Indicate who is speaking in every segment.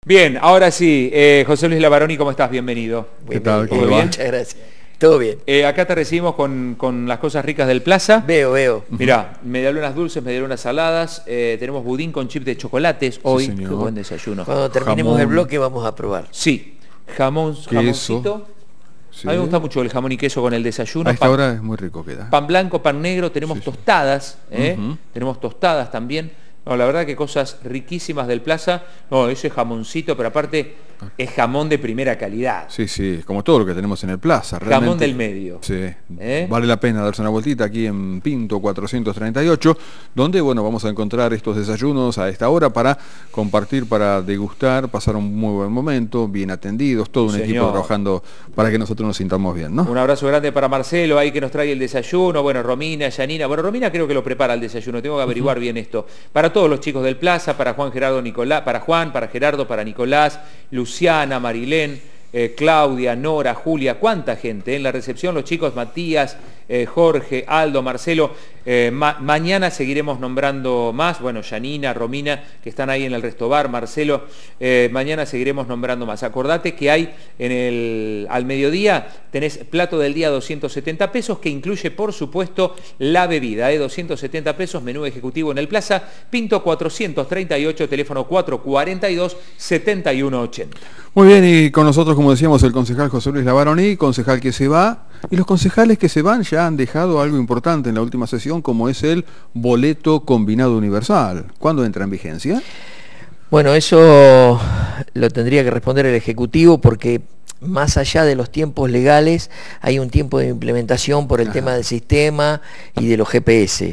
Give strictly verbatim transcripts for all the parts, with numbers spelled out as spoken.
Speaker 1: Bien, ahora sí, eh, José Luis Lavaroni, ¿cómo estás? Bienvenido.
Speaker 2: ¿Qué tal?
Speaker 1: ¿Todo bien?
Speaker 2: Muchas gracias. Todo bien.
Speaker 1: Eh, acá te recibimos con, con las cosas ricas del Plaza.
Speaker 2: Veo, veo.
Speaker 1: Mirá, medialunas dulces, medialunas saladas, eh, tenemos budín con chip de chocolates hoy.
Speaker 2: Sí,
Speaker 1: Qué
Speaker 2: señor.
Speaker 1: buen desayuno.
Speaker 2: Cuando terminemos
Speaker 1: Jamón.
Speaker 2: el bloque vamos a probar.
Speaker 1: Sí, jamón,
Speaker 3: Queso.
Speaker 1: jamoncito.
Speaker 3: Sí.
Speaker 1: A mí me gusta mucho el jamón y queso con el desayuno.
Speaker 3: A esta
Speaker 1: pan,
Speaker 3: hora es muy rico queda.
Speaker 1: pan blanco, pan negro, tenemos
Speaker 3: Sí, sí.
Speaker 1: tostadas, ¿eh?
Speaker 3: Ujú.
Speaker 1: Tenemos tostadas también. No, la verdad que cosas riquísimas del Plaza. No, ese jamoncito, pero aparte es jamón de primera calidad.
Speaker 3: Sí, sí, como todo lo que tenemos en el Plaza.
Speaker 1: Jamón
Speaker 3: Realmente,
Speaker 1: del medio.
Speaker 3: Sí,
Speaker 1: ¿Eh?
Speaker 3: vale la pena darse una vueltita aquí en Pinto cuatrocientos treinta y ocho, donde bueno, vamos a encontrar estos desayunos a esta hora para compartir, para degustar, pasar un muy buen momento, bien atendidos, todo un
Speaker 1: Señor.
Speaker 3: equipo trabajando para que nosotros nos sintamos bien, ¿no?
Speaker 1: Un abrazo grande para Marcelo, ahí que nos trae el desayuno. Bueno, Romina, Yanina. Bueno, Romina creo que lo prepara el desayuno, tengo que averiguar uh-huh. bien esto. Para todos los chicos del Plaza, para Juan Gerardo Nicolás, para Juan, para Gerardo, para Nicolás, Luciana, Marilén, eh, Claudia, Nora, Julia, cuánta gente. ¿eh? En la recepción los chicos Matías, eh, Jorge, Aldo, Marcelo. Eh, ma mañana seguiremos nombrando más. Bueno, Yanina, Romina, que están ahí en el Restobar, Marcelo. Eh, mañana seguiremos nombrando más. Acordate que hay en el al mediodía, tenés plato del día doscientos setenta pesos, que incluye, por supuesto, la bebida. ¿eh? doscientos setenta pesos, menú ejecutivo en el Plaza, Pinto cuatrocientos treinta y ocho, teléfono cuatro cuarenta y dos, setenta y uno ochenta.
Speaker 3: Muy bien, y con nosotros, como decíamos, el concejal José Luis Lavaroni, concejal que se va, y los concejales que se van ya han dejado algo importante en la última sesión, como es el boleto combinado universal. ¿Cuándo entra en vigencia?
Speaker 2: Bueno, eso lo tendría que responder el Ejecutivo, porque más allá de los tiempos legales hay un tiempo de implementación por el Ajá. tema del sistema y de los G P S.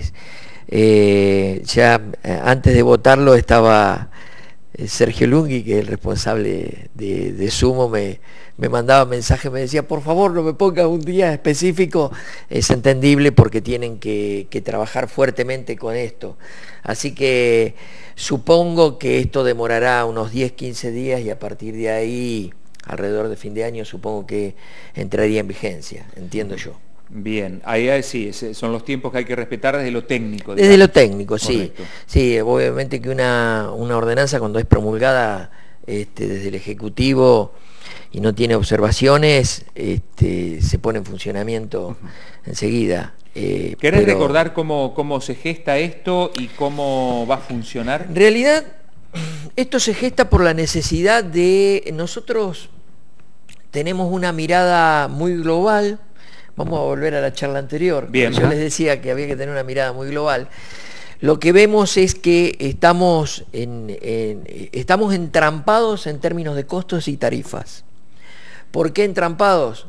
Speaker 2: Eh, ya eh, antes de votarlo estaba eh, Sergio Lungui, que es el responsable de, de Sumo, me, me mandaba mensajes, me decía, por favor no me pongas un día específico. Es entendible porque tienen que, que trabajar fuertemente con esto. Así que supongo que esto demorará unos diez, quince días y a partir de ahí, alrededor de fin de año, supongo que entraría en vigencia, entiendo yo.
Speaker 1: Bien, ahí sí, son los tiempos que hay que respetar desde lo técnico.
Speaker 2: Desde lo técnico, sí.
Speaker 1: Correcto.
Speaker 2: Sí, obviamente que una, una ordenanza cuando es promulgada este, desde el Ejecutivo y no tiene observaciones, este, se pone en funcionamiento uh-huh. enseguida. Eh,
Speaker 1: ¿Querés
Speaker 2: pero...
Speaker 1: recordar cómo, cómo se gesta esto y cómo va a funcionar?
Speaker 2: En realidad, esto se gesta por la necesidad de... Nosotros tenemos una mirada muy global. Vamos a volver a la charla anterior.
Speaker 1: Bien,
Speaker 2: yo les decía que había que tener una mirada muy global. Lo que vemos es que estamos, en, en, estamos entrampados en términos de costos y tarifas. ¿Por qué entrampados?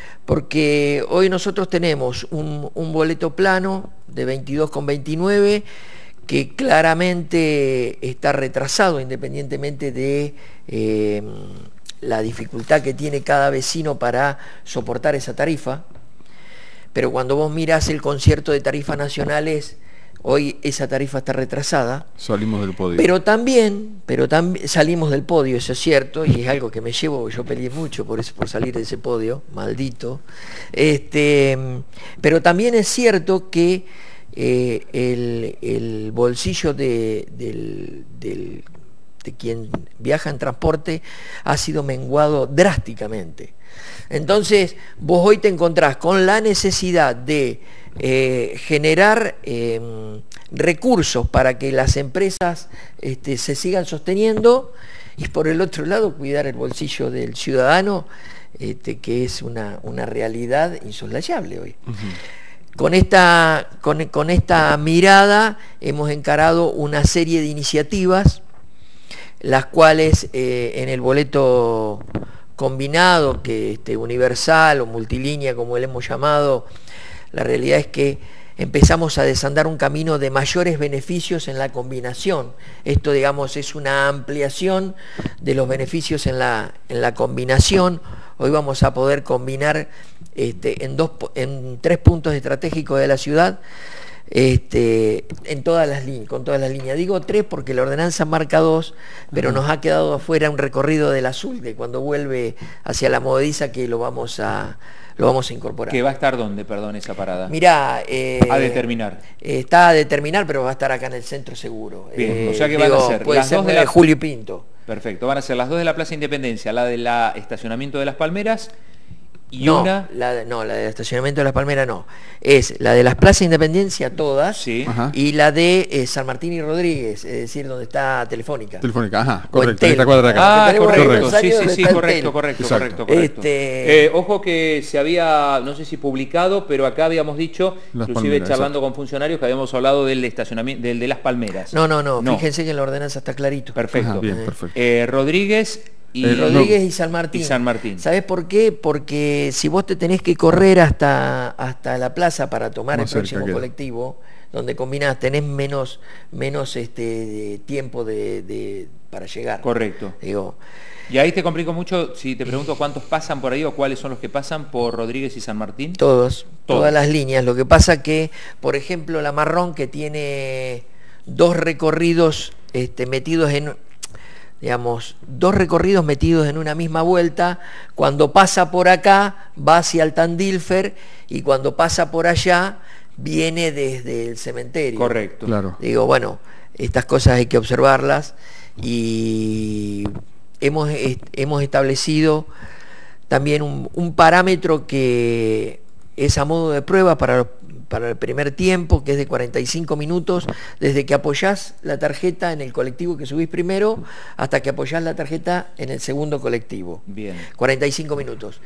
Speaker 2: Porque hoy nosotros tenemos un, un boleto plano de veintidós con veintinueve que claramente está retrasado independientemente de eh, la dificultad que tiene cada vecino para soportar esa tarifa. Pero cuando vos mirás el concierto de tarifas nacionales, hoy esa tarifa está retrasada.
Speaker 3: Salimos del podio.
Speaker 2: Pero también, pero también salimos del podio, eso es cierto, y es algo que me llevo, yo peleé mucho por eso, por salir de ese podio, maldito. Este, pero también es cierto que eh, el, el bolsillo de, del, del, de quien viaja en transporte ha sido menguado drásticamente. Entonces, vos hoy te encontrás con la necesidad de eh, generar eh, recursos para que las empresas este, se sigan sosteniendo y por el otro lado cuidar el bolsillo del ciudadano, este, que es una, una realidad insoslayable hoy. Uh-huh. Con esta, con, con esta mirada hemos encarado una serie de iniciativas, las cuales eh, en el boleto combinado, que este, universal o multilínea, como le hemos llamado, la realidad es que empezamos a desandar un camino de mayores beneficios en la combinación. Esto, digamos, es una ampliación de los beneficios en la, en la combinación. Hoy vamos a poder combinar este, en, dos, en tres puntos estratégicos de la ciudad, Este, en todas las líneas, con todas las líneas. Digo tres porque la ordenanza marca dos, pero uh-huh. nos ha quedado afuera un recorrido del azul, de cuando vuelve hacia la movediza, que lo vamos a lo vamos a incorporar.
Speaker 1: ¿Que va a estar dónde, perdón, esa parada?
Speaker 2: Mirá, eh,
Speaker 1: a determinar.
Speaker 2: Eh, está a determinar, pero va a estar acá en el centro seguro.
Speaker 1: Bien,
Speaker 2: eh,
Speaker 1: o sea que
Speaker 2: digo,
Speaker 1: van a ser
Speaker 2: puede
Speaker 1: las
Speaker 2: ser
Speaker 1: dos de la
Speaker 2: Julio Pinto.
Speaker 1: Perfecto, van a ser las dos de la Plaza Independencia, la del estacionamiento de las Palmeras y
Speaker 2: no,
Speaker 1: una...
Speaker 2: La de, no, la del estacionamiento de las Palmeras no. Es la de las Plazas Independencia todas,
Speaker 1: Sí.
Speaker 3: Ajá.
Speaker 2: y la de eh, San Martín y Rodríguez, es decir, donde está Telefónica.
Speaker 3: Telefónica, ajá,
Speaker 2: O
Speaker 3: correcto.
Speaker 2: Entel.
Speaker 3: Esta cuadra de acá.
Speaker 1: Ah,
Speaker 2: Tenemos
Speaker 1: correcto,
Speaker 2: Buenos
Speaker 1: sí,
Speaker 2: Aires
Speaker 1: sí,
Speaker 2: donde
Speaker 1: sí,
Speaker 2: está el
Speaker 1: correcto,
Speaker 2: Tel.
Speaker 1: correcto,
Speaker 3: Exacto.
Speaker 1: correcto, correcto.
Speaker 2: Este-
Speaker 1: Eh, ojo que se había, no sé si publicado, pero acá habíamos dicho,
Speaker 3: Las
Speaker 1: inclusive
Speaker 3: Palmeras,
Speaker 1: charlando
Speaker 3: exacto.
Speaker 1: con funcionarios, que habíamos hablado del estacionamiento, del de las Palmeras.
Speaker 2: No, no, no, fíjense que en la ordenanza está clarito.
Speaker 1: Perfecto.
Speaker 3: Ajá, bien,
Speaker 2: Eh,
Speaker 3: perfecto.
Speaker 1: Eh, Rodríguez y...
Speaker 3: Eh,
Speaker 2: Rodríguez
Speaker 3: no.
Speaker 2: y San Martín.
Speaker 1: Y San Martín.
Speaker 2: ¿Sabés por qué? Porque si vos te tenés que correr hasta, hasta la plaza para tomar
Speaker 3: Más
Speaker 2: el
Speaker 3: cerca
Speaker 2: próximo
Speaker 3: queda.
Speaker 2: colectivo, donde combinás, tenés menos, menos este, de tiempo de, de- para llegar.
Speaker 1: Correcto.
Speaker 2: Digo,
Speaker 1: Y ahí te complico mucho si te pregunto cuántos pasan por ahí o cuáles son los que pasan por Rodríguez y San Martín.
Speaker 2: todos,
Speaker 1: Todos.
Speaker 2: todas las líneas. Lo que pasa que, por ejemplo, la Marrón, que tiene dos recorridos este, metidos en... digamos, dos recorridos metidos en una misma vuelta, cuando pasa por acá va hacia el Tandilfer y cuando pasa por allá viene desde el cementerio.
Speaker 1: Correcto.
Speaker 3: Claro.
Speaker 2: Digo, bueno, estas cosas hay que observarlas y hemos, est- hemos establecido también un, un parámetro que es a modo de prueba para, los- para el primer tiempo, que es de cuarenta y cinco minutos, desde que apoyás la tarjeta en el colectivo que subís primero hasta que apoyás la tarjeta en el segundo colectivo.
Speaker 1: Bien.
Speaker 2: cuarenta y cinco minutos.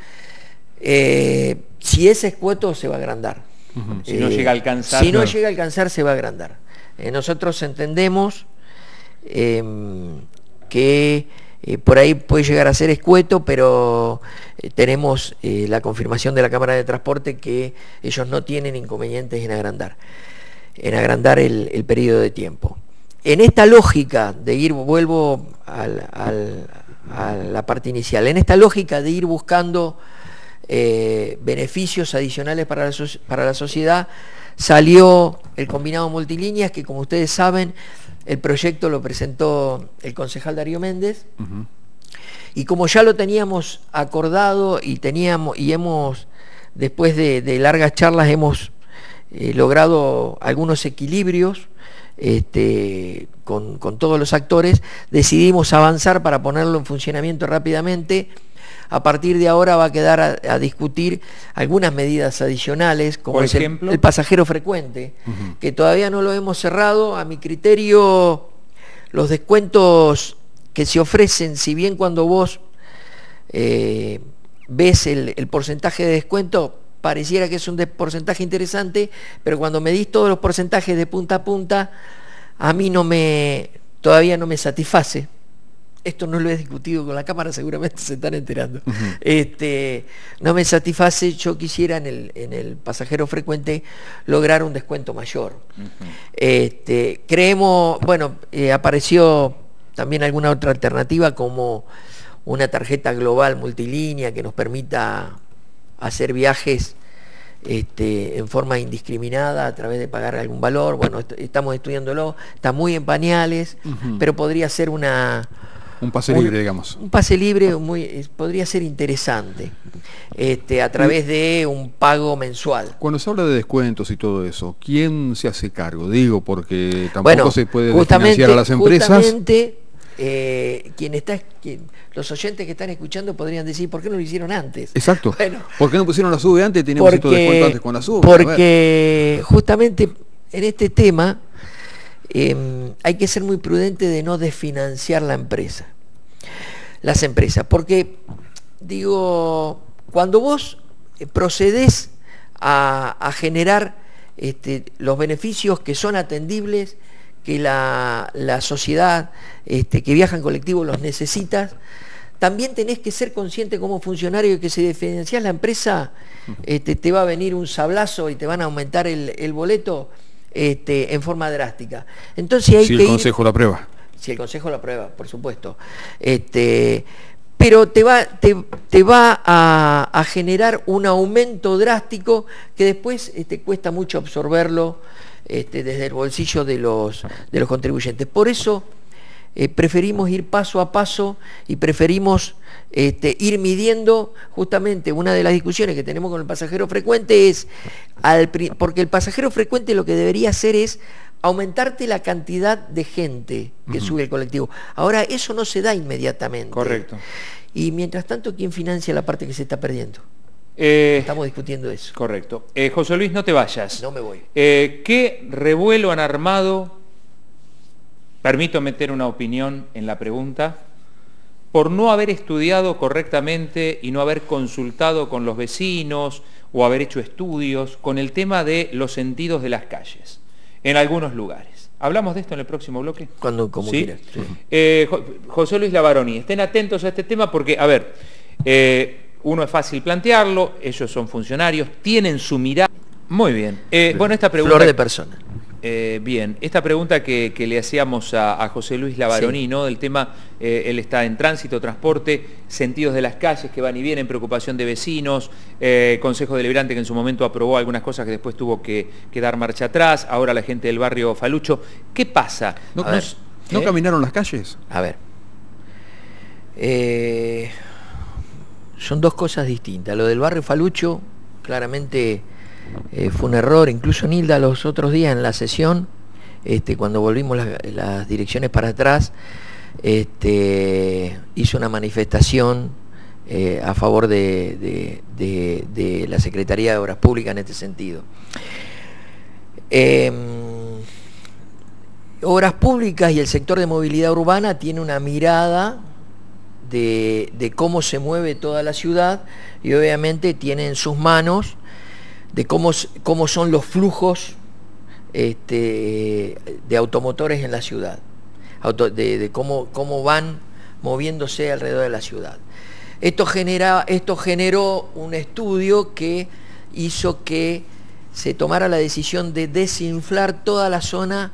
Speaker 2: Eh, si es escueto, se va a agrandar.
Speaker 3: Ujú.
Speaker 1: Si no llega a alcanzar,
Speaker 2: Si no
Speaker 3: claro.
Speaker 2: llega a alcanzar, se va a agrandar. Eh, nosotros entendemos eh, que eh, por ahí puede llegar a ser escueto, pero eh, tenemos eh, la confirmación de la Cámara de Transporte que ellos no tienen inconvenientes en agrandar, en agrandar el, el periodo de tiempo. En esta lógica de ir, vuelvo al- al- a la parte inicial, en esta lógica de ir buscando eh, beneficios adicionales para la, so- para la sociedad, salió el combinado multilíneas, que como ustedes saben, el proyecto lo presentó el concejal Darío Méndez,
Speaker 3: Ujú.
Speaker 2: y como ya lo teníamos acordado y teníamos y hemos, después de, de largas charlas, hemos eh, logrado algunos equilibrios este, con, con todos los actores, decidimos avanzar para ponerlo en funcionamiento rápidamente. A partir de ahora va a quedar a, a discutir algunas medidas adicionales, como
Speaker 1: Por
Speaker 2: es el,
Speaker 1: ejemplo.
Speaker 2: el pasajero frecuente,
Speaker 3: Ujú.
Speaker 2: que todavía no lo hemos cerrado. A mi criterio, los descuentos que se ofrecen, si bien cuando vos eh, ves el, el porcentaje de descuento, pareciera que es un de- porcentaje interesante, pero cuando medís todos los porcentajes de punta a punta, a mí no me, todavía no me satisface. Esto no lo he discutido con la Cámara, seguramente se están enterando.
Speaker 3: Ujú.
Speaker 2: Este, no me satisface, yo quisiera en el, en el pasajero frecuente lograr un descuento mayor.
Speaker 1: Ujú.
Speaker 2: Este, creemos, bueno, eh, apareció también alguna otra alternativa como una tarjeta global multilínea que nos permita hacer viajes este, en forma indiscriminada a través de pagar algún valor. Bueno, est- estamos estudiándolo, está muy en pañales,
Speaker 3: Ujú.
Speaker 2: pero podría ser una...
Speaker 3: Un pase
Speaker 2: un-
Speaker 3: libre, digamos.
Speaker 2: Un pase libre muy, es- podría ser interesante, este, a través de un pago mensual.
Speaker 3: Cuando se habla de descuentos y todo eso, ¿quién se hace cargo? Digo, porque tampoco
Speaker 2: Bueno,
Speaker 3: se puede
Speaker 2: justamente,
Speaker 3: financiar a las empresas.
Speaker 2: justamente, eh, quien está, quien- los oyentes que están escuchando podrían decir, ¿por qué no lo hicieron antes?
Speaker 3: Exacto.
Speaker 2: Bueno,
Speaker 3: ¿Por qué no pusieron la SUBE antes? Teníamos estos descuentos antes con la SUBE. A ver.
Speaker 2: porque justamente en este tema eh, hay que ser muy prudente de no desfinanciar la empresa, las empresas, porque digo, cuando vos eh, procedés a, a generar este, los beneficios que son atendibles, que la, la sociedad este, que viaja en colectivo los necesita, también tenés que ser consciente como funcionario de que si desfinanciás la empresa, este, te va a venir un sablazo y te van a aumentar el, el boleto este, en forma drástica. Entonces hay
Speaker 3: Si
Speaker 2: que
Speaker 3: el
Speaker 2: ir-
Speaker 3: Consejo lo aprueba.
Speaker 2: si el Consejo lo aprueba, por supuesto. Este, pero te va, te, te va a, a generar un aumento drástico que después este, cuesta mucho absorberlo este, desde el bolsillo de los, de los contribuyentes. Por eso eh, preferimos ir paso a paso y preferimos este, ir midiendo. Justamente una de las discusiones que tenemos con el pasajero frecuente es, al, pri- porque el pasajero frecuente lo que debería hacer es aumentarte la cantidad de gente que uh-huh. sube el colectivo. Ahora, eso no se da inmediatamente.
Speaker 1: Correcto.
Speaker 2: Y mientras tanto, ¿quién financia la parte que se está perdiendo?
Speaker 1: Eh,
Speaker 2: Estamos discutiendo eso.
Speaker 1: Correcto. Eh, José Luis, no te vayas.
Speaker 2: No me voy.
Speaker 1: Eh, ¿Qué revuelo han armado? Permito meter una opinión en la pregunta. Por no haber estudiado correctamente y no haber consultado con los vecinos o haber hecho estudios con el tema de los sentidos de las calles en algunos lugares. ¿Hablamos de esto en el próximo bloque?
Speaker 2: Cuando, como
Speaker 1: ¿Sí?
Speaker 2: quieras. Sí.
Speaker 1: Eh, José Luis Lavaroni, estén atentos a este tema porque, a ver, eh, uno es fácil plantearlo, ellos son funcionarios, tienen su mirada. Muy bien. Eh, bueno, esta pregunta...
Speaker 2: Flor de persona.
Speaker 1: Eh, bien, esta pregunta que, que le hacíamos a, a José Luis Lavaroni, sí. ¿no? Del tema, eh, él está en tránsito, transporte, sentidos de las calles que van y vienen, preocupación de vecinos, eh, Consejo Deliberante que en su momento aprobó algunas cosas que después tuvo que, que dar marcha atrás, ahora la gente del barrio Falucho. ¿Qué pasa?
Speaker 3: ¿No, ver, ¿no ¿eh? caminaron las calles?
Speaker 2: A ver, eh, son dos cosas distintas. Lo del barrio Falucho, claramente... Eh, fue un error. Incluso Nilda los otros días en la sesión, este, cuando volvimos las, las direcciones para atrás, este, hizo una manifestación eh, a favor de, de, de, de la Secretaría de Obras Públicas en este sentido. Eh, Obras Públicas y el sector de movilidad urbana tiene una mirada de, de cómo se mueve toda la ciudad y obviamente tiene en sus manos de cómo, cómo son los flujos este, de automotores en la ciudad, Auto, de, de cómo, cómo van moviéndose alrededor de la ciudad. Esto, genera, esto generó un estudio que hizo que se tomara la decisión de desinflar toda la zona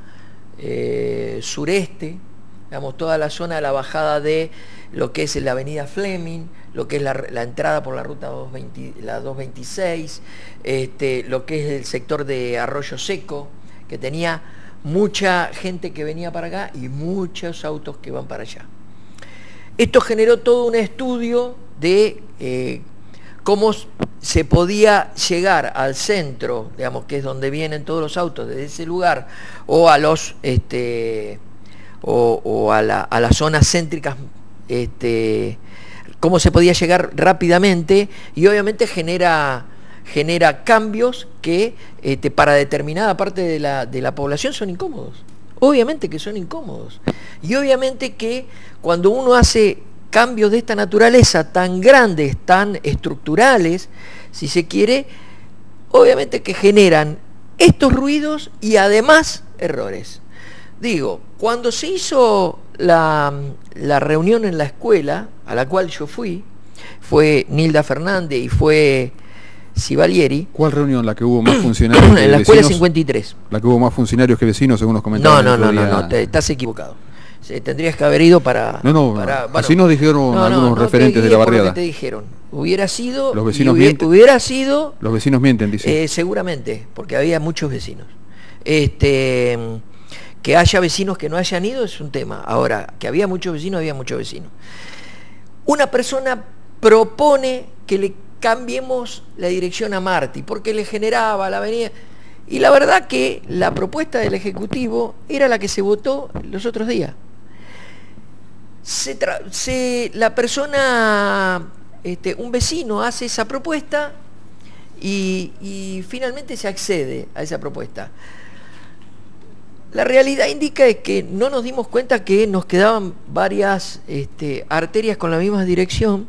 Speaker 2: eh, sureste, digamos, toda la zona de la bajada de lo que es la avenida Fleming, lo que es la, la entrada por la ruta doscientos veinte, la doscientos veintiséis, este, lo que es el sector de Arroyo Seco, que tenía mucha gente que venía para acá y muchos autos que van para allá. Esto generó todo un estudio de eh, cómo se podía llegar al centro, digamos, que es donde vienen todos los autos desde ese lugar, o a los este, o, o a, la, a las zonas céntricas, este, cómo se podía llegar rápidamente, y obviamente genera, genera cambios que este, para determinada parte de la, de la población son incómodos. Obviamente que son incómodos. Y obviamente que cuando uno hace cambios de esta naturaleza tan grandes, tan estructurales, si se quiere, obviamente que generan estos ruidos y además errores. Digo, cuando se hizo la, la reunión en la escuela, a la cual yo fui, fue Nilda Fernández y fue Sivalieri.
Speaker 3: ¿Cuál reunión? ¿La que hubo más funcionarios que
Speaker 2: en la escuela
Speaker 3: vecinos?
Speaker 2: cincuenta y tres.
Speaker 3: ¿La que hubo más funcionarios que vecinos, según nos comentaron?
Speaker 2: No, no, no, no, no, te, estás equivocado. Se, tendrías que haber ido para...
Speaker 3: No, no,
Speaker 2: para,
Speaker 3: bueno, así nos dijeron
Speaker 2: no,
Speaker 3: algunos
Speaker 2: no, no
Speaker 3: referentes de la barriada.
Speaker 2: Te dijeron, hubiera sido...
Speaker 3: Los vecinos
Speaker 2: hubiera,
Speaker 3: mienten.
Speaker 2: Hubiera sido...
Speaker 3: Los vecinos mienten, dice.
Speaker 2: Eh, seguramente, porque había muchos vecinos. Este, que haya vecinos que no hayan ido es un tema. Ahora, que había muchos vecinos, había muchos vecinos. Una persona propone que le cambiemos la dirección a Martí, porque le generaba la avenida... Y la verdad que la propuesta del Ejecutivo era la que se votó los otros días. Se se, la persona, este, un vecino hace esa propuesta y, y finalmente se accede a esa propuesta. La realidad indica es que no nos dimos cuenta que nos quedaban varias este, arterias con la misma dirección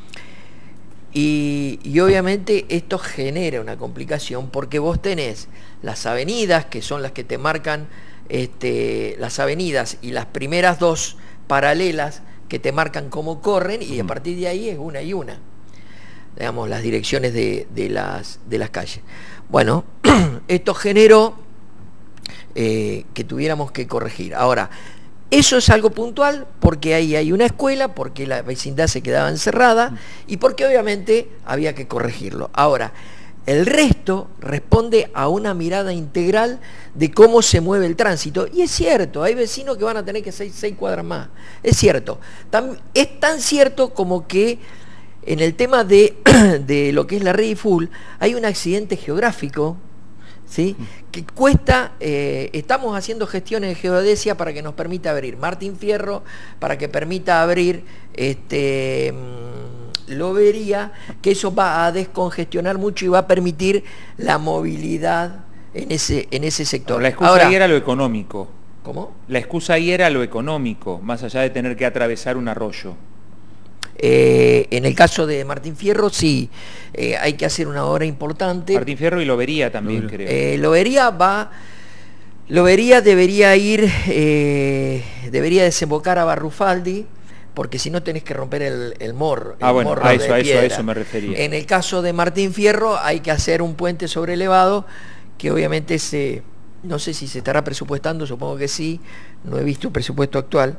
Speaker 2: y, y obviamente esto genera una complicación porque vos tenés las avenidas, que son las que te marcan este, las avenidas y las primeras dos paralelas que te marcan cómo corren y a partir de ahí es una y una, digamos, las direcciones de, de, las, de las calles. Bueno, esto generó eh, que tuviéramos que corregir. Ahora, eso es algo puntual porque ahí hay una escuela, porque la vecindad se quedaba encerrada y porque obviamente había que corregirlo. Ahora, el resto responde a una mirada integral de cómo se mueve el tránsito. Y es cierto, hay vecinos que van a tener que hacer seis cuadras más. Es cierto. Tam, es tan cierto como que en el tema de, de lo que es la red full, hay un accidente geográfico, ¿sí? Que cuesta, eh, estamos haciendo gestiones de geodesia para que nos permita abrir Martín Fierro, para que permita abrir este, Lobería, que eso va a descongestionar mucho y va a permitir la movilidad en ese, en ese sector.
Speaker 1: Pero la excusa
Speaker 2: Ahora,
Speaker 1: ahí era lo económico.
Speaker 2: ¿cómo?
Speaker 1: La excusa ahí era lo económico, más allá de tener que atravesar un arroyo.
Speaker 2: Eh, en el caso de Martín Fierro, sí, eh, hay que hacer una obra importante.
Speaker 1: Martín Fierro y Lobería también,
Speaker 3: Lobería.
Speaker 1: creo.
Speaker 2: Eh, Lobería va, Lobería debería ir, eh, debería desembocar a Barrufaldi, porque si no tenés que romper el, el morro.
Speaker 1: Ah,
Speaker 2: el
Speaker 1: bueno,
Speaker 2: morro
Speaker 1: a
Speaker 2: de
Speaker 1: eso, a eso, a
Speaker 2: piedra.
Speaker 1: eso me refería.
Speaker 2: En el caso de Martín Fierro hay que hacer un puente sobrelevado, que obviamente se, no sé si se estará presupuestando, supongo que sí, no he visto el presupuesto actual,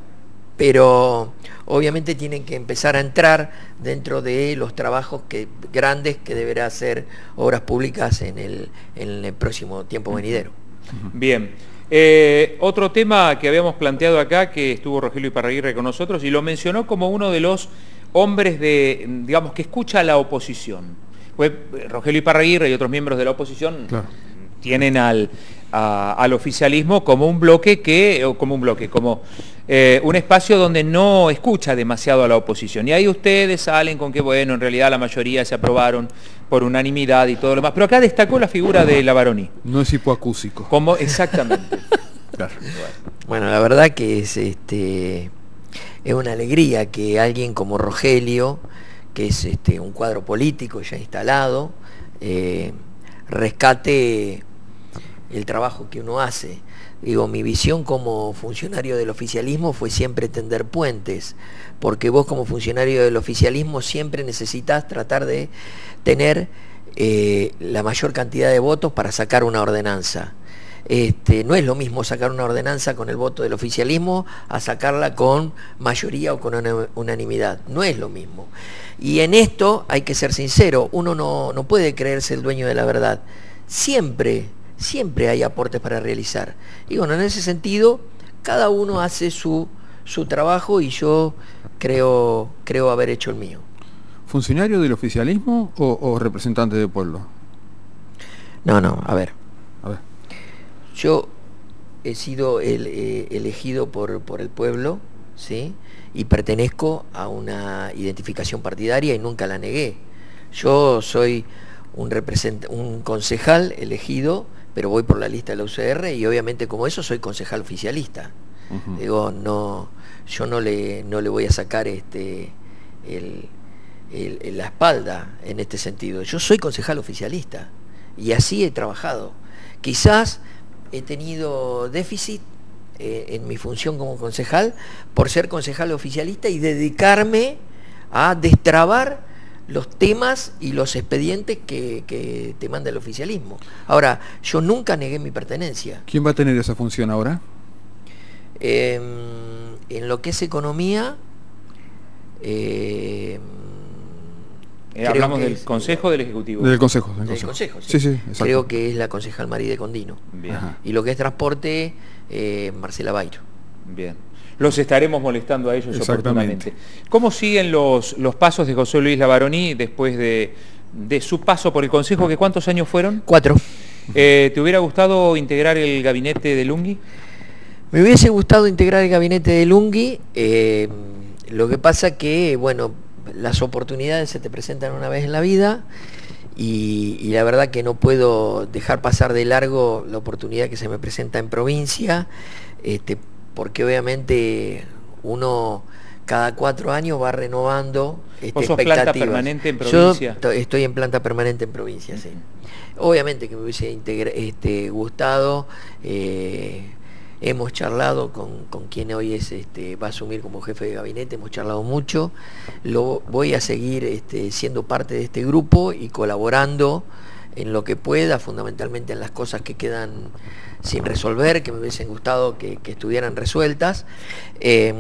Speaker 2: pero obviamente tienen que empezar a entrar dentro de los trabajos que, grandes que deberá hacer Obras Públicas en el, en el próximo tiempo venidero.
Speaker 1: Bien. Eh, otro tema que habíamos planteado acá, que estuvo Rogelio Iparraguirre con nosotros, y lo mencionó como uno de los hombres de, digamos, que escucha a la oposición. Pues Rogelio Iparraguirre y otros miembros de la oposición
Speaker 3: Claro.
Speaker 1: tienen al, a, al oficialismo como un bloque que, o como un bloque, como eh, un espacio donde no escucha demasiado a la oposición. Y ahí ustedes salen con que, bueno, en realidad la mayoría se aprobaron por unanimidad y todo lo demás. Pero acá destacó la figura de la Baroní.
Speaker 3: No es hipoacúsico.
Speaker 1: Como, exactamente.
Speaker 3: Claro.
Speaker 2: Bueno, la verdad que es, este, es una alegría que alguien como Rogelio, que es este, un cuadro político ya instalado, eh, rescate el trabajo que uno hace. Digo, mi visión como funcionario del oficialismo fue siempre tender puentes, porque vos como funcionario del oficialismo siempre necesitas tratar de tener eh, la mayor cantidad de votos para sacar una ordenanza. Este, no es lo mismo sacar una ordenanza con el voto del oficialismo a sacarla con mayoría o con una unanimidad. No es lo mismo. Y en esto hay que ser sincero, uno no, no puede creerse el dueño de la verdad. Siempre, siempre hay aportes para realizar. Y bueno, en ese sentido, cada uno hace su, su trabajo y yo creo, creo haber hecho el mío.
Speaker 3: ¿Funcionario del oficialismo o, o representante del pueblo?
Speaker 2: No, no, a ver.
Speaker 3: A ver.
Speaker 2: Yo he sido el, eh, elegido por, por el pueblo, ¿sí? Y pertenezco a una identificación partidaria y nunca la negué. Yo soy un, represent un concejal elegido, pero voy por la lista de la U C R y obviamente como eso soy concejal oficialista. Uh-huh. Digo, no, yo no le, no le voy a sacar este, el, el, el, la espalda en este sentido. Yo soy concejal oficialista y así he trabajado. Quizás he tenido déficit eh, en mi función como concejal por ser concejal oficialista y dedicarme a destrabar los temas y los expedientes que, que te manda el oficialismo. Ahora, yo nunca negué mi pertenencia.
Speaker 3: ¿Quién va a tener esa función ahora?
Speaker 2: Eh, en lo que es economía, eh,
Speaker 1: Eh, hablamos del
Speaker 2: es,
Speaker 1: Consejo o del Ejecutivo.
Speaker 3: Del Consejo. Del
Speaker 2: Del
Speaker 3: Consejo,
Speaker 2: consejo, sí.
Speaker 3: sí, sí, exacto.
Speaker 2: Creo que es la concejal Maride Condino.
Speaker 1: Bien.
Speaker 3: Ajá.
Speaker 2: Y lo que es transporte, eh, Marcela Bairo.
Speaker 1: Bien. Los estaremos molestando a ellos
Speaker 3: Exactamente.
Speaker 1: oportunamente. ¿Cómo siguen los, los pasos de José Luis Labaroní después de, de su paso por el Consejo? ¿Que cuántos años fueron?
Speaker 2: Cuatro.
Speaker 1: Eh, ¿Te hubiera gustado integrar el gabinete de Lungui?
Speaker 2: Me hubiese gustado integrar el gabinete de Lungui. Eh, lo que pasa que, bueno, las oportunidades se te presentan una vez en la vida y, y la verdad que no puedo dejar pasar de largo la oportunidad que se me presenta en provincia, este, porque obviamente uno cada cuatro años va renovando este,
Speaker 1: ¿Vos sos
Speaker 2: expectativas.
Speaker 1: planta permanente en provincia?
Speaker 2: Yo estoy en planta permanente en provincia, sí. Obviamente que me hubiese integra, este, gustado. Eh, Hemos charlado con, con quien hoy es, este, va a asumir como jefe de gabinete, hemos charlado mucho. Lo, voy a seguir este, siendo parte de este grupo y colaborando en lo que pueda, fundamentalmente en las cosas que quedan sin resolver, que me hubiesen gustado que, que estuvieran resueltas. Eh,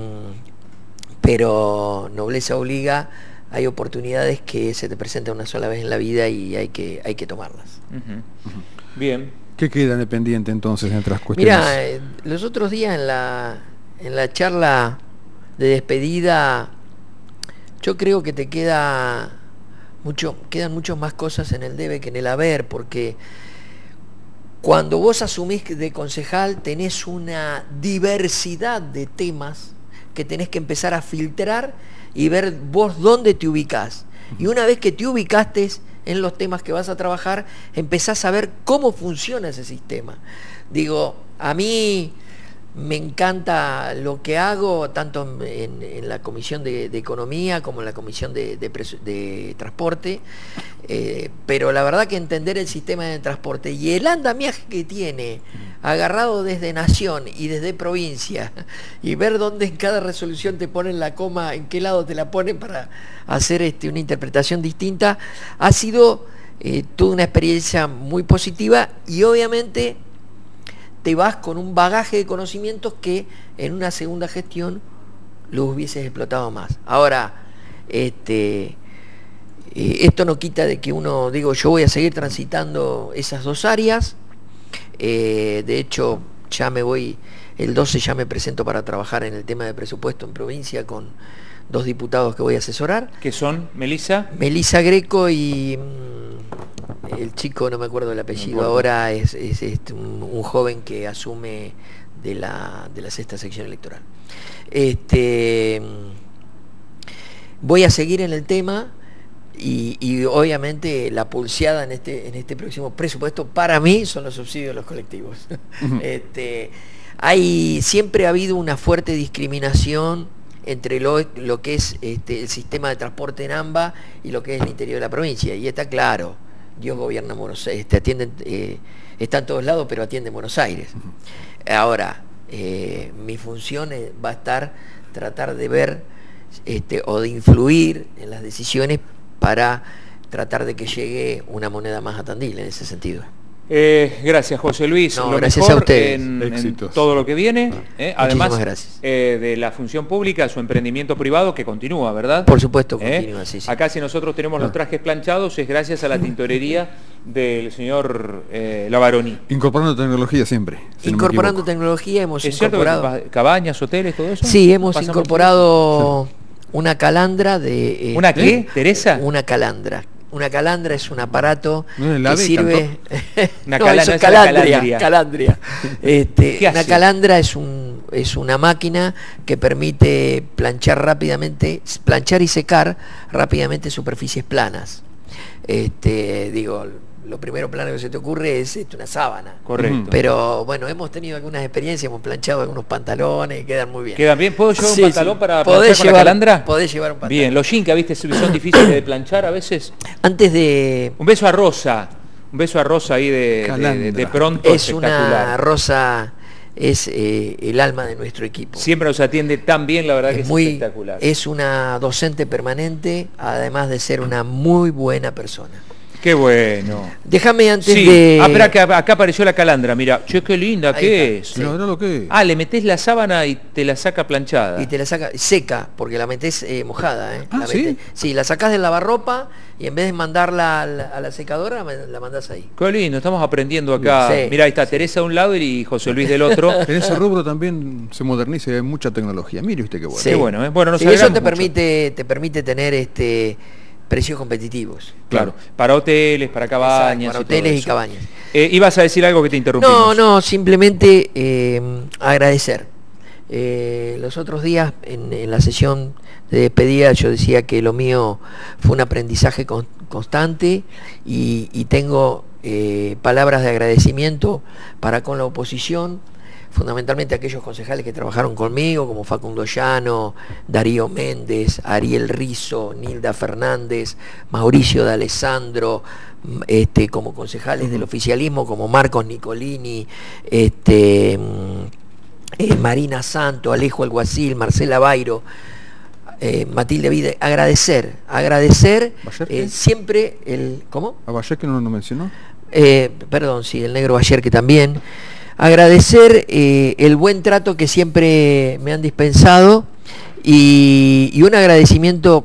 Speaker 2: pero nobleza obliga, hay oportunidades que se te presentan una sola vez en la vida y hay que, hay que tomarlas.
Speaker 1: Uh-huh. Uh-huh. Bien.
Speaker 3: ¿Qué queda de pendiente entonces entre las cuestiones?
Speaker 2: Mira, eh, los otros días en la, en la charla de despedida, yo creo que te queda mucho, quedan muchas más cosas en el debe que en el haber, porque cuando vos asumís de concejal tenés una diversidad de temas que tenés que empezar a filtrar y ver vos dónde te ubicás. Y una vez que te ubicaste en los temas que vas a trabajar, empezás a ver cómo funciona ese sistema. Digo, a mí me encanta lo que hago, tanto en, en la Comisión de, de Economía como en la Comisión de, de, de Transporte, eh, pero la verdad que entender el sistema de transporte y el andamiaje que tiene, agarrado desde nación y desde provincia, y ver dónde en cada resolución te ponen la coma, en qué lado te la ponen para hacer este, una interpretación distinta, ha sido eh, toda una experiencia muy positiva y obviamente te vas con un bagaje de conocimientos que en una segunda gestión los hubieses explotado más. Ahora, este, eh, esto no quita de que uno, digo, yo voy a seguir transitando esas dos áreas. Eh, de hecho, ya me voy, el doce ya me presento para trabajar en el tema de presupuesto en provincia con dos diputados que voy a asesorar.
Speaker 1: ¿Qué son, Melissa?
Speaker 2: Melissa Greco y el chico, no me acuerdo del apellido, no ahora es, es, es un, un joven que asume de la, de la sexta sección electoral. Este, voy a seguir en el tema y, y obviamente la pulseada en este, en este próximo presupuesto para mí son los subsidios de los colectivos. Uh-huh. este, hay, siempre ha habido una fuerte discriminación entre lo, lo que es este, el sistema de transporte en AMBA y lo que es el interior de la provincia, y está claro. Dios gobierna Buenos Aires, te atienden, eh, está en todos lados, pero atiende en Buenos Aires. Uh-huh. Ahora, eh, mi función va a estar tratar de ver este, o de influir en las decisiones para tratar de que llegue una moneda más a Tandil en ese sentido.
Speaker 1: Eh, gracias, José Luis.
Speaker 2: No,
Speaker 1: lo
Speaker 2: gracias
Speaker 1: mejor
Speaker 2: a ustedes.
Speaker 1: En, en todo lo que viene. Eh, además, eh, de la función pública, su emprendimiento privado que continúa, ¿verdad?
Speaker 2: Por supuesto,
Speaker 1: eh,
Speaker 2: continúa, sí, sí.
Speaker 1: Acá si nosotros tenemos no. los trajes planchados es gracias a la tintorería del señor eh, Lavaroni.
Speaker 3: Incorporando tecnología siempre. Si
Speaker 2: Incorporando
Speaker 3: no
Speaker 2: tecnología hemos
Speaker 1: ¿Es
Speaker 2: incorporado...
Speaker 1: cierto que cabañas, hoteles, todo eso?
Speaker 2: Sí, hemos incorporado sí. una calandra de...
Speaker 1: ¿Una qué, eh, Teresa?
Speaker 2: Una calandra. Una calandra es un aparato
Speaker 3: ¿No
Speaker 2: que sirve...
Speaker 1: una
Speaker 2: no,
Speaker 1: calandra,
Speaker 2: eso es calandria. calandria. calandria. Este, una hace? calandra es, un, es una máquina que permite planchar rápidamente, planchar y secar rápidamente superficies planas. Este, digo, lo primero plano que se te ocurre es este, una sábana.
Speaker 1: Correcto.
Speaker 2: Pero bueno, hemos tenido algunas experiencias, hemos planchado algunos pantalones y quedan muy bien.
Speaker 1: ¿Quedan bien? ¿Puedo llevar
Speaker 2: sí,
Speaker 1: un pantalón
Speaker 2: sí.
Speaker 1: para
Speaker 2: planchar
Speaker 1: planchar
Speaker 2: con
Speaker 1: la calandra?
Speaker 2: Podés llevar un pantalón.
Speaker 1: Bien, los jeans que viste son difíciles de planchar a veces.
Speaker 2: Antes de...
Speaker 1: Un beso a Rosa, un beso a Rosa ahí de, de, de, de pronto.
Speaker 2: Es una Rosa... es eh, el alma de nuestro equipo.
Speaker 1: Siempre nos atiende tan bien, la verdad
Speaker 2: es
Speaker 1: que es
Speaker 2: muy,
Speaker 1: espectacular.
Speaker 2: Es una docente permanente, además de ser una muy buena persona.
Speaker 1: Qué bueno.
Speaker 2: Déjame antes
Speaker 1: sí.
Speaker 2: de...
Speaker 1: Ah, espera, que acá apareció la calandra, mira. Che, qué linda, ¿qué es?
Speaker 2: Sí.
Speaker 3: No, no, lo que es.
Speaker 1: Ah, le metés la sábana y te la saca planchada.
Speaker 2: Y te la saca seca, porque la metés eh, mojada. ¿eh?
Speaker 3: Ah,
Speaker 2: la
Speaker 3: ¿sí?
Speaker 2: metés, sí, la sacás del lavarropa y en vez de mandarla a la, a la secadora, la mandás ahí.
Speaker 1: Qué lindo, estamos aprendiendo acá. Sí. Mira, ahí está Teresa de un lado y José Luis del otro.
Speaker 3: En ese rubro también se moderniza y hay mucha tecnología. Mire usted qué bueno.
Speaker 2: Sí.
Speaker 1: Qué bueno, ¿eh? Bueno, nos
Speaker 2: sí, eso te
Speaker 1: mucho.
Speaker 2: permite, te permite tener este... precios competitivos.
Speaker 1: Claro, para hoteles, para cabañas.
Speaker 2: Exacto, para hoteles y, y cabañas.
Speaker 1: Eh, ¿Ibas a decir algo que te interrumpimos?
Speaker 2: No, no, simplemente eh, agradecer. Eh, los otros días en, en la sesión de despedida yo decía que lo mío fue un aprendizaje con, constante y, y tengo eh, palabras de agradecimiento para con la oposición, fundamentalmente aquellos concejales que trabajaron conmigo, como Facundo Llano, Darío Méndez, Ariel Rizo, Nilda Fernández, Mauricio de Alessandro, este, como concejales uh-huh. del oficialismo, como Marcos Nicolini, este, eh, Marina Santo, Alejo Alguacil, Marcela Bairo, eh, Matilde Vide, agradecer, agradecer eh, siempre el... ¿Cómo?
Speaker 3: ¿A Bayer que no lo mencionó?
Speaker 2: Eh, perdón, sí, el negro Bayer que también... Agradecer eh, el buen trato que siempre me han dispensado y, y un agradecimiento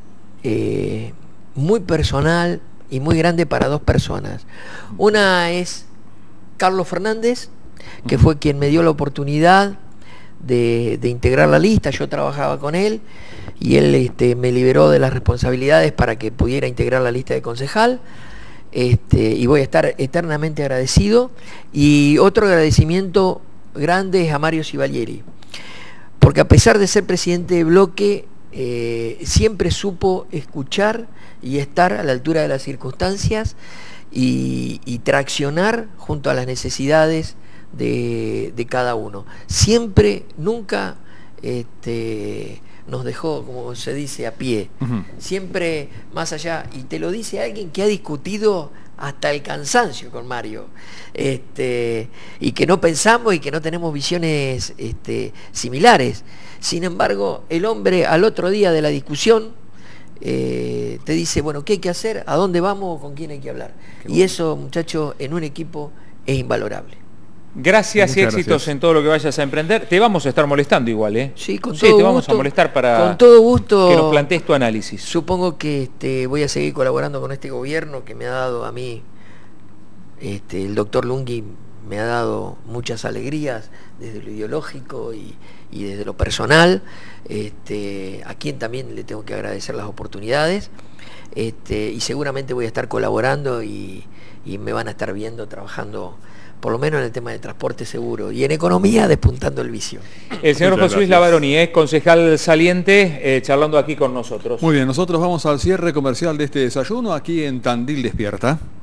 Speaker 2: eh, muy personal y muy grande para dos personas. Una es Carlos Fernández, que fue quien me dio la oportunidad de, de integrar la lista. Yo trabajaba con él y él este, me liberó de las responsabilidades para que pudiera integrar la lista de concejal. este, y voy a estar eternamente agradecido. Y otro agradecimiento grande es a Mario Civalieri, porque a pesar de ser presidente de bloque, eh, siempre supo escuchar y estar a la altura de las circunstancias y, y traccionar junto a las necesidades de, de cada uno. Siempre, nunca este, nos dejó, como se dice, a pie. Uh-huh. Siempre más allá, y te lo dice alguien que ha discutido hasta el cansancio con Mario, este, y que no pensamos y que no tenemos visiones este, similares. Sin embargo, el hombre al otro día de la discusión eh, te dice, bueno, ¿qué hay que hacer? ¿A dónde vamos? ¿Con quién hay que hablar? Qué y bueno. Eso, muchachos, en un equipo es invalorable.
Speaker 1: Gracias
Speaker 3: Muchas
Speaker 1: y éxitos
Speaker 3: gracias.
Speaker 1: En todo lo que vayas a emprender. Te vamos a estar molestando igual, ¿eh?
Speaker 2: Sí, con
Speaker 1: sí,
Speaker 2: todo
Speaker 1: te vamos
Speaker 2: gusto,
Speaker 1: a molestar para
Speaker 2: con todo gusto,
Speaker 1: que nos plantees tu análisis.
Speaker 2: Supongo que este, voy a seguir colaborando con este gobierno que me ha dado a mí, este, el doctor Lunghi me ha dado muchas alegrías desde lo ideológico y, y desde lo personal, este, a quien también le tengo que agradecer las oportunidades, este, y seguramente voy a estar colaborando y, y me van a estar viendo trabajando por lo menos en el tema de transporte seguro y en economía despuntando el vicio.
Speaker 1: El señor José Luis Lavaroni, es concejal saliente, eh, charlando aquí con nosotros.
Speaker 3: Muy bien, nosotros vamos al cierre comercial de este desayuno aquí en Tandil Despierta.